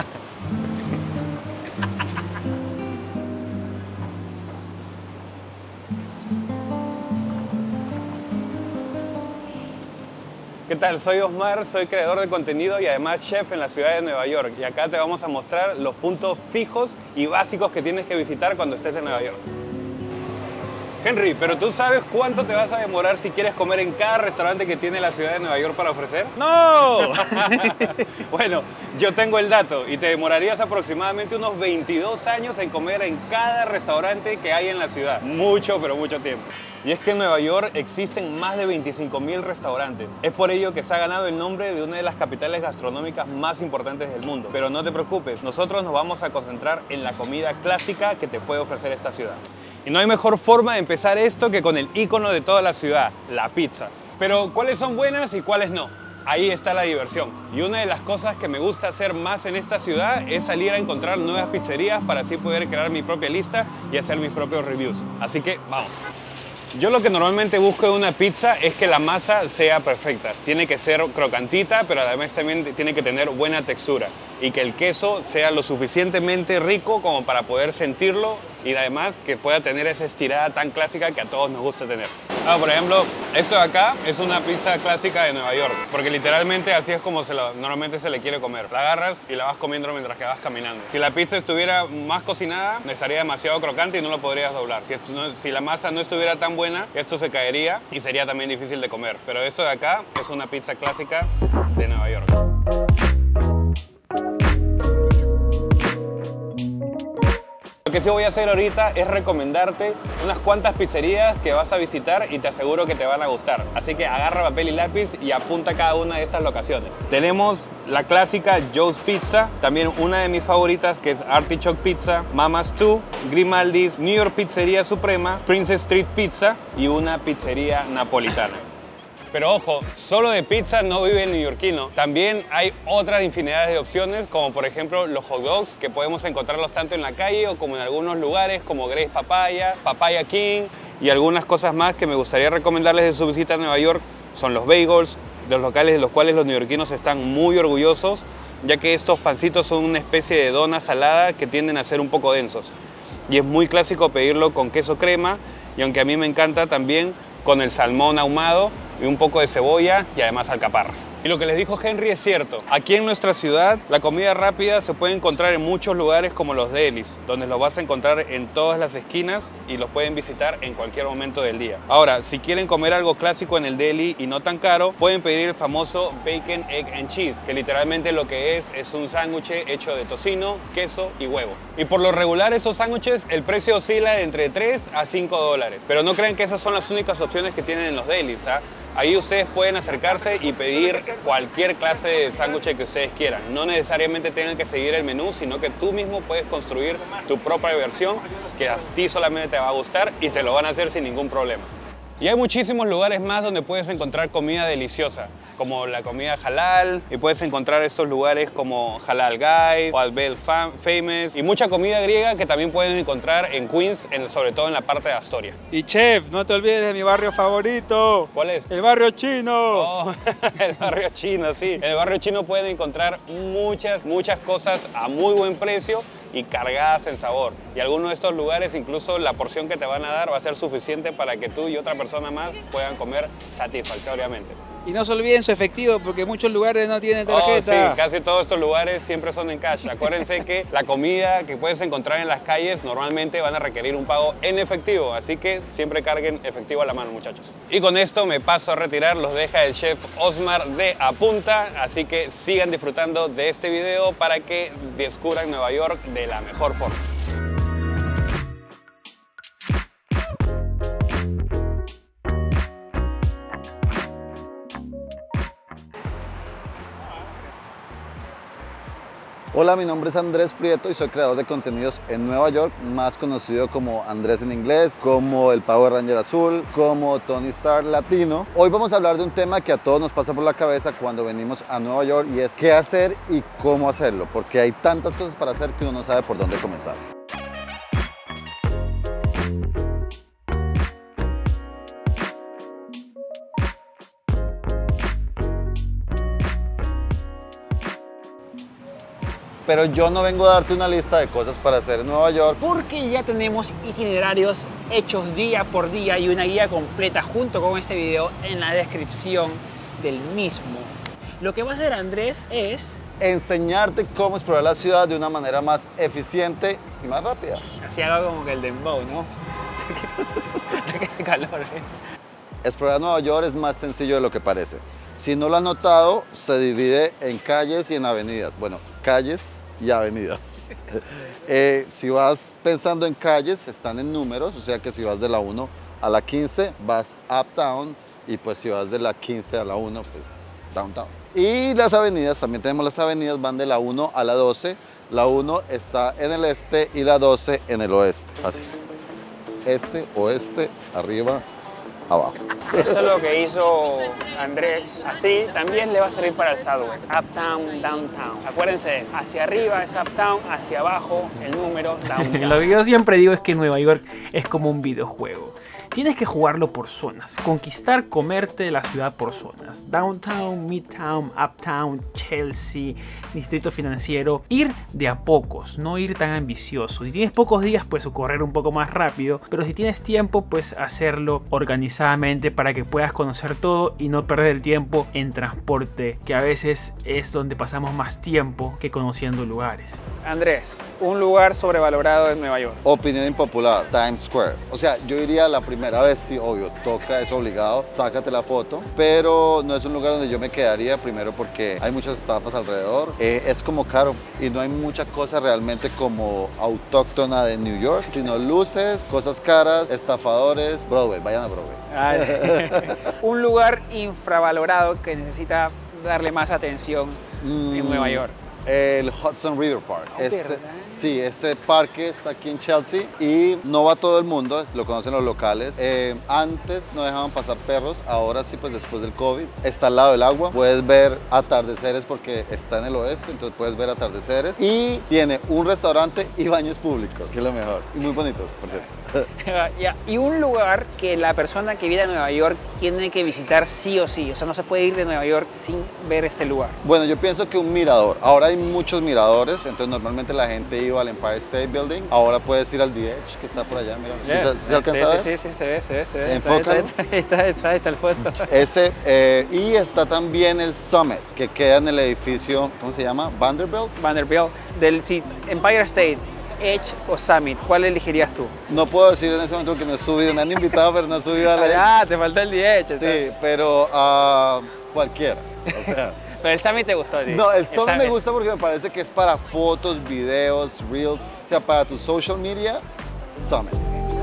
¿Qué tal? Soy Osmar, soy creador de contenido y además chef en la ciudad de Nueva York. Y acá te vamos a mostrar los puntos fijos y básicos que tienes que visitar cuando estés en Nueva York. Henry, ¿pero tú sabes cuánto te vas a demorar si quieres comer en cada restaurante que tiene la ciudad de Nueva York para ofrecer? ¡No! Bueno, yo tengo el dato y te demorarías aproximadamente unos veintidós años en comer en cada restaurante que hay en la ciudad. Mucho, pero mucho tiempo. Y es que en Nueva York existen más de veinticinco mil restaurantes. Es por ello que se ha ganado el nombre de una de las capitales gastronómicas más importantes del mundo. Pero no te preocupes, nosotros nos vamos a concentrar en la comida clásica que te puede ofrecer esta ciudad. Y no hay mejor forma de empezar esto que con el ícono de toda la ciudad, la pizza. Pero ¿cuáles son buenas y cuáles no? Ahí está la diversión. Y una de las cosas que me gusta hacer más en esta ciudad es salir a encontrar nuevas pizzerías para así poder crear mi propia lista y hacer mis propios reviews. Así que vamos. Yo lo que normalmente busco en una pizza es que la masa sea perfecta. Tiene que ser crocantita, pero a la vez también tiene que tener buena textura. Y que el queso sea lo suficientemente rico como para poder sentirlo y además que pueda tener esa estirada tan clásica que a todos nos gusta tener. Ah, por ejemplo, esto de acá es una pizza clásica de Nueva York, porque literalmente así es como se lo, normalmente se le quiere comer. La agarras y la vas comiendo mientras que vas caminando. Si la pizza estuviera más cocinada, estaría demasiado crocante y no lo podrías doblar. Si, esto no, si la masa no estuviera tan buena, esto se caería y sería también difícil de comer. Pero esto de acá es una pizza clásica de Nueva York. Lo que sí voy a hacer ahorita es recomendarte unas cuantas pizzerías que vas a visitar y te aseguro que te van a gustar. Así que agarra papel y lápiz y apunta cada una de estas locaciones. Tenemos la clásica Joe's Pizza, también una de mis favoritas que es Artichoke Pizza, Mama's Two, Grimaldi's, New York Pizzería Suprema, Princess Street Pizza y una pizzería napolitana. Pero ojo, solo de pizza no vive el neoyorquino. También hay otras infinidades de opciones, como por ejemplo los hot dogs, que podemos encontrarlos tanto en la calle o como en algunos lugares, como Grace Papaya, Papaya King y algunas cosas más que me gustaría recomendarles de su visita a Nueva York. Son los bagels, los locales de los cuales los neoyorquinos están muy orgullosos, ya que estos pancitos son una especie de dona salada que tienden a ser un poco densos. Y es muy clásico pedirlo con queso crema, y aunque a mí me encanta también con el salmón ahumado y un poco de cebolla y además alcaparras. Y lo que les dijo Henry es cierto. Aquí en nuestra ciudad la comida rápida se puede encontrar en muchos lugares como los delis, donde los vas a encontrar en todas las esquinas y los pueden visitar en cualquier momento del día. Ahora, si quieren comer algo clásico en el deli y no tan caro, pueden pedir el famoso Bacon, Egg and Cheese, que literalmente lo que es es un sándwich hecho de tocino, queso y huevo. Y por lo regular esos sándwiches el precio oscila de entre tres a cinco dólares. Pero no crean que esas son las únicas opciones que tienen en los delis, ¿ah? Ahí ustedes pueden acercarse y pedir cualquier clase de sándwich que ustedes quieran. No necesariamente tengan que seguir el menú, sino que tú mismo puedes construir tu propia versión que a ti solamente te va a gustar y te lo van a hacer sin ningún problema. Y hay muchísimos lugares más donde puedes encontrar comida deliciosa, como la comida halal, y puedes encontrar estos lugares como Halal Guide o Albel Famous, y mucha comida griega que también pueden encontrar en Queens, en, sobre todo en la parte de Astoria. Y chef, no te olvides de mi barrio favorito. ¿Cuál es? El barrio chino. Oh, el barrio chino, sí. En el barrio chino pueden encontrar muchas, muchas cosas a muy buen precio y cargadas en sabor. Y algunos de estos lugares, incluso la porción que te van a dar va a ser suficiente para que tú y otra persona más puedan comer satisfactoriamente. Y no se olviden su efectivo, porque muchos lugares no tienen tarjeta. Oh, sí, casi todos estos lugares siempre son en cash. Acuérdense que la comida que puedes encontrar en las calles normalmente van a requerir un pago en efectivo, así que siempre carguen efectivo a la mano, muchachos. Y con esto me paso a retirar, los deja el chef Osmar de Apunta, así que sigan disfrutando de este video para que descubran Nueva York de la mejor forma. Hola, mi nombre es Andrés Prieto y soy creador de contenidos en Nueva York, más conocido como Andrés en inglés, como el Power Ranger azul, como Tony Stark latino. Hoy vamos a hablar de un tema que a todos nos pasa por la cabeza cuando venimos a Nueva York, y es qué hacer y cómo hacerlo, porque hay tantas cosas para hacer que uno no sabe por dónde comenzar. Pero yo no vengo a darte una lista de cosas para hacer en Nueva York. Porque ya tenemos itinerarios hechos día por día y una guía completa junto con este video en la descripción del mismo. Lo que va a hacer Andrés es enseñarte cómo explorar la ciudad de una manera más eficiente y más rápida. Así algo como que el dembow, ¿no? Que hace calor, ¿eh? Explorar Nueva York es más sencillo de lo que parece. Si no lo has notado, se divide en calles y en avenidas. Bueno, calles y avenidas. eh, si vas pensando en calles, están en números, o sea que si vas de la uno a la quince, vas uptown, y pues si vas de la quince a la uno, pues downtown. Y las avenidas, también tenemos las avenidas, van de la uno a la doce. La uno está en el este y la doce en el oeste. Así. Este, oeste, arriba, abajo. Esto es lo que hizo Andrés. Así también le va a servir para el subway. Uptown, downtown. Acuérdense, hacia arriba es uptown, hacia abajo el número downtown. Lo que yo siempre digo es que Nueva York es como un videojuego. Tienes que jugarlo por zonas, conquistar, comerte la ciudad por zonas. Downtown, Midtown, Uptown, Chelsea, Distrito Financiero. Ir de a pocos, no ir tan ambicioso. Si tienes pocos días, pues correr un poco más rápido, pero si tienes tiempo, pues hacerlo organizadamente para que puedas conocer todo y no perder el tiempo en transporte, que a veces es donde pasamos más tiempo que conociendo lugares. Andrés, un lugar sobrevalorado en Nueva York. Opinión impopular, Times Square. O sea, yo iría la primera vez, sí, obvio, toca, es obligado, sácate la foto, pero no es un lugar donde yo me quedaría, primero porque hay muchas estafas alrededor, eh, es como caro y no hay mucha cosa realmente como autóctona de New York, sino luces, cosas caras, estafadores. Broadway, vayan a Broadway. Ay, un lugar infravalorado que necesita darle más atención Mm, en Nueva York. El Hudson River Park. Oh, este, ¿verdad? sí, este parque está aquí en Chelsea y no va todo el mundo, lo conocen los locales. Eh, antes no dejaban pasar perros, ahora sí, pues después del COVID. Está al lado del agua, puedes ver atardeceres porque está en el oeste, entonces puedes ver atardeceres. Y tiene un restaurante y baños públicos, que es lo mejor. Y muy bonitos, por cierto. Ya, y un lugar que la persona que vive en Nueva York tiene que visitar sí o sí. O sea, no se puede ir de Nueva York sin ver este lugar. Bueno, yo pienso que un mirador. Ahora hay muchos miradores, entonces normalmente la gente iba al Empire State Building. Ahora puedes ir al The Edge, que está por allá, mira. ¿Sí, Yes. se, se alcanza a ver? Sí, sí, sí, se ve, se ve, se ve. ¿Se Está- enfoca? Está, está, está, está, está el foto. Ese, eh, y está también el Summit, que queda en el edificio, ¿cómo se llama? Vanderbilt. Vanderbilt, del sí, Empire State, Edge o Summit, ¿cuál elegirías tú? No puedo decir en ese momento que no he subido, me han invitado, pero no he subido a la Ah, te faltó el The Edge. Sí, pero a cualquiera. O sea, Pero el Summit te gustó a ti. no, el Summit me Summit. gusta porque me parece que es para fotos, videos, reels, o sea, para tu social media, Summit.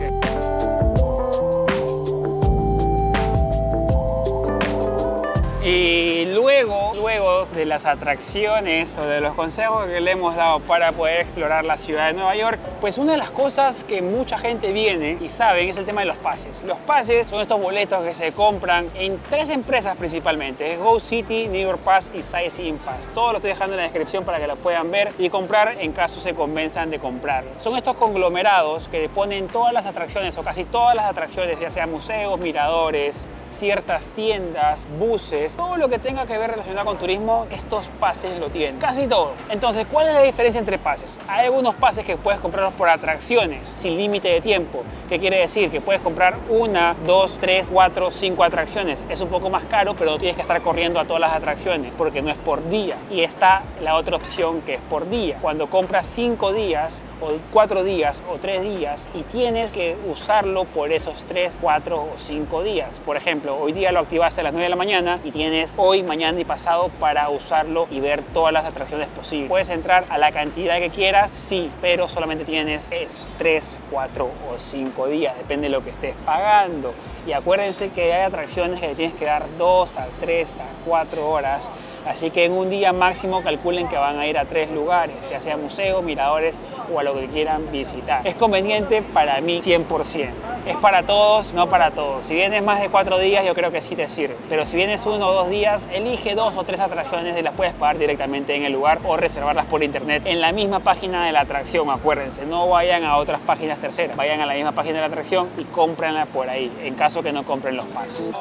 Y luego, luego de las atracciones o de los consejos que le hemos dado para poder explorar la ciudad de Nueva York, pues una de las cosas que mucha gente viene y saben es el tema de los pases. Los pases son estos boletos que se compran en tres empresas principalmente, es GoCity, New York Pass y Sightseeing Pass. Todo lo estoy dejando en la descripción para que lo puedan ver y comprar en caso se convenzan de comprarlo. Son estos conglomerados que ponen todas las atracciones o casi todas las atracciones, ya sean museos, miradores, ciertas tiendas, buses, todo lo que tenga que ver relacionado con turismo, estos pases lo tienen, casi todo. Entonces, ¿cuál es la diferencia entre pases? Hay algunos pases que puedes comprarlos por atracciones, sin límite de tiempo. ¿Qué quiere decir? Que puedes comprar una, dos, tres, cuatro, cinco atracciones. Es un poco más caro, pero no tienes que estar corriendo a todas las atracciones, porque no es por día. Y está la otra opción que es por día. Cuando compras cinco días, o cuatro días, o tres días, y tienes que usarlo por esos tres, cuatro o cinco días. Por ejemplo, hoy día lo activaste a las nueve de la mañana y tienes hoy, mañana y pasado para usarlo y ver todas las atracciones posibles. Puedes entrar a la cantidad que quieras, sí, pero solamente tienes esos tres, cuatro o cinco días, depende de lo que estés pagando. Y acuérdense que hay atracciones que le tienes que dar dos a tres a cuatro horas. Así que en un día máximo calculen que van a ir a tres lugares, ya sea museos, miradores o a lo que quieran visitar. Es conveniente para mí cien por ciento. Es para todos, no para todos. Si vienes más de cuatro días, yo creo que sí te sirve. Pero si vienes uno o dos días, elige dos o tres atracciones y las puedes pagar directamente en el lugar o reservarlas por internet en la misma página de la atracción. Acuérdense, no vayan a otras páginas terceras, vayan a la misma página de la atracción y cómprenla por ahí, en caso que no compren los pases.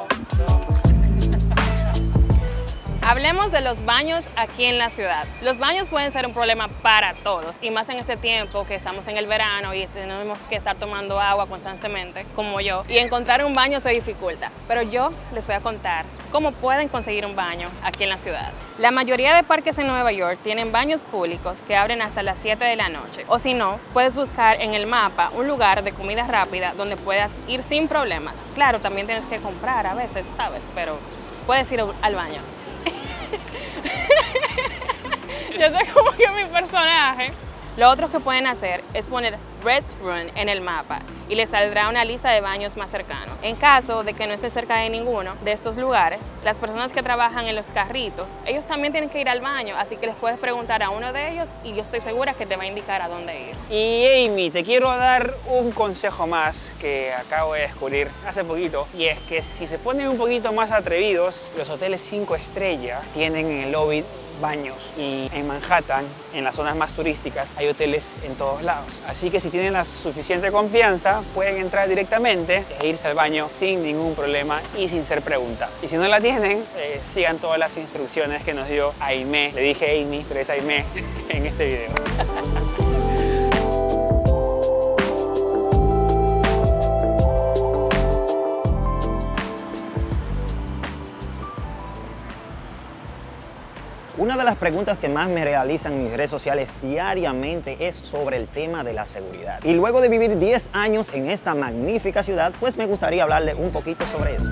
Hablemos de los baños aquí en la ciudad. Los baños pueden ser un problema para todos y más en este tiempo que estamos en el verano y tenemos que estar tomando agua constantemente, como yo, y encontrar un baño se dificulta. Pero yo les voy a contar cómo pueden conseguir un baño aquí en la ciudad. La mayoría de parques en Nueva York tienen baños públicos que abren hasta las siete de la noche. O si no, puedes buscar en el mapa un lugar de comida rápida donde puedas ir sin problemas. Claro, también tienes que comprar a veces, ¿sabes? Pero puedes ir al baño. Yo soy como que mi personaje. Lo otro que pueden hacer es poner restroom en el mapa y les saldrá una lista de baños más cercanos. En caso de que no esté cerca de ninguno de estos lugares, las personas que trabajan en los carritos, ellos también tienen que ir al baño, así que les puedes preguntar a uno de ellos y yo estoy segura que te va a indicar a dónde ir. Y Amy, te quiero dar un consejo más que acabo de descubrir hace poquito, y es que si se ponen un poquito más atrevidos, los hoteles cinco estrellas tienen en el lobby baños, y en Manhattan, en las zonas más turísticas, hay hoteles en todos lados. Así que si si tienen la suficiente confianza, pueden entrar directamente e irse al baño sin ningún problema y sin ser preguntados. Y si no la tienen, eh, sigan todas las instrucciones que nos dio Aimé. Le dije Amy, pero es Aimé en este video. Una de las preguntas que más me realizan en mis redes sociales diariamente es sobre el tema de la seguridad. Y luego de vivir diez años en esta magnífica ciudad, pues me gustaría hablarle un poquito sobre eso.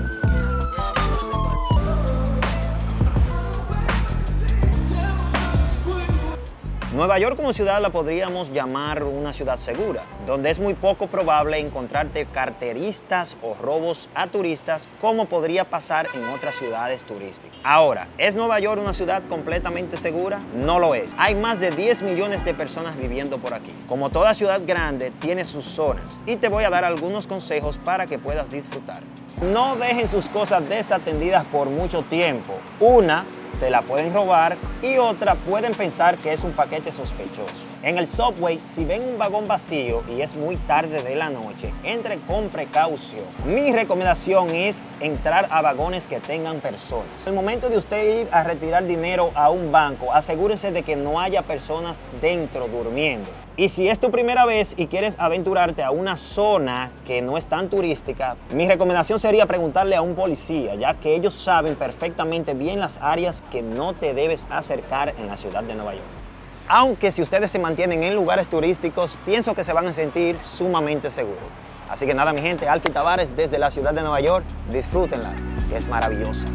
Nueva York como ciudad la podríamos llamar una ciudad segura, donde es muy poco probable encontrarte carteristas o robos a turistas como podría pasar en otras ciudades turísticas. Ahora, ¿es Nueva York una ciudad completamente segura? No lo es. Hay más de diez millones de personas viviendo por aquí. Como toda ciudad grande, tiene sus zonas y te voy a dar algunos consejos para que puedas disfrutar. No dejen sus cosas desatendidas por mucho tiempo. Una, se la pueden robar y otra, pueden pensar que es un paquete sospechoso. En el subway, si ven un vagón vacío y es muy tarde de la noche, entren con precaución. Mi recomendación es entrar a vagones que tengan personas. En el momento de usted ir a retirar dinero a un banco, asegúrese de que no haya personas dentro durmiendo. Y si es tu primera vez y quieres aventurarte a una zona que no es tan turística, mi recomendación sería preguntarle a un policía, ya que ellos saben perfectamente bien las áreas que no te debes acercar en la ciudad de Nueva York. Aunque si ustedes se mantienen en lugares turísticos, pienso que se van a sentir sumamente seguros. Así que nada, mi gente, Alfie Tavares desde la ciudad de Nueva York, disfrútenla, que es maravillosa.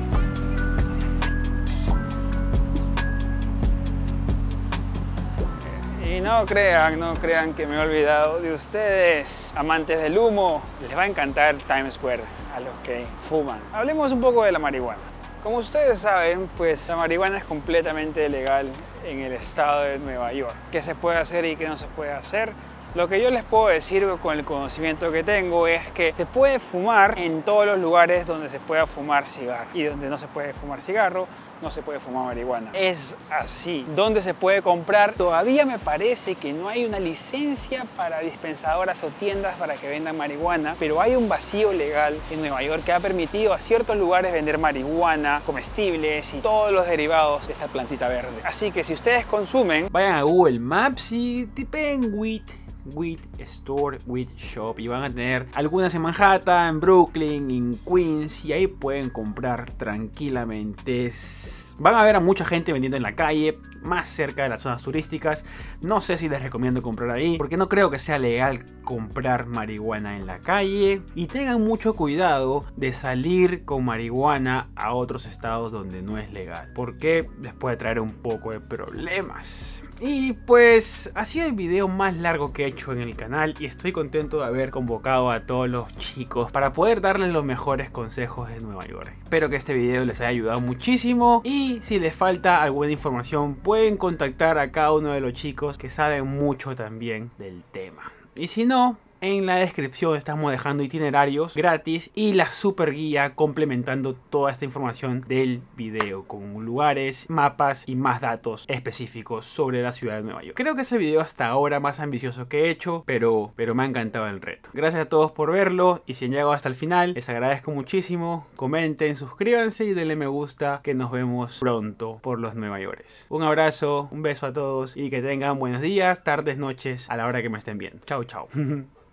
Y no crean, no crean que me he olvidado de ustedes, amantes del humo. Les va a encantar Times Square a los que fuman. Hablemos un poco de la marihuana. Como ustedes saben, pues la marihuana es completamente legal en el estado de Nueva York. ¿Qué se puede hacer y qué no se puede hacer? Lo que yo les puedo decir con el conocimiento que tengo es que se puede fumar en todos los lugares donde se pueda fumar cigarro. Y donde no se puede fumar cigarro, no se puede fumar marihuana. Es así. ¿Dónde se puede comprar? Todavía me parece que no hay una licencia para dispensadoras o tiendas para que vendan marihuana, pero hay un vacío legal en Nueva York que ha permitido a ciertos lugares vender marihuana, comestibles y todos los derivados de esta plantita verde. Así que si ustedes consumen, vayan a Google Maps y tipen weed. Weed Store, Weed Shop, y van a tener algunas en Manhattan, en Brooklyn, en Queens, y ahí pueden comprar tranquilamente. Van a ver a mucha gente vendiendo en la calle, más cerca de las zonas turísticas. No sé si les recomiendo comprar ahí, porque no creo que sea legal comprar marihuana en la calle. Y tengan mucho cuidado de salir con marihuana a otros estados donde no es legal, porque les puede traer un poco de problemas. Y pues ha sido el video más largo que he hecho en el canal y estoy contento de haber convocado a todos los chicos para poder darles los mejores consejos de Nueva York. Espero que este video les haya ayudado muchísimo y si les falta alguna información pueden contactar a cada uno de los chicos que saben mucho también del tema. Y si no, en la descripción estamos dejando itinerarios gratis y la super guía complementando toda esta información del video con lugares, mapas y más datos específicos sobre la ciudad de Nueva York. Creo que ese video hasta ahora más ambicioso que he hecho, pero, pero me ha encantado el reto. Gracias a todos por verlo y si han llegado hasta el final les agradezco muchísimo. Comenten, suscríbanse y denle me gusta, que nos vemos pronto por los Nueva York. Un abrazo, un beso a todos y que tengan buenos días, tardes, noches a la hora que me estén viendo. Chao, chao.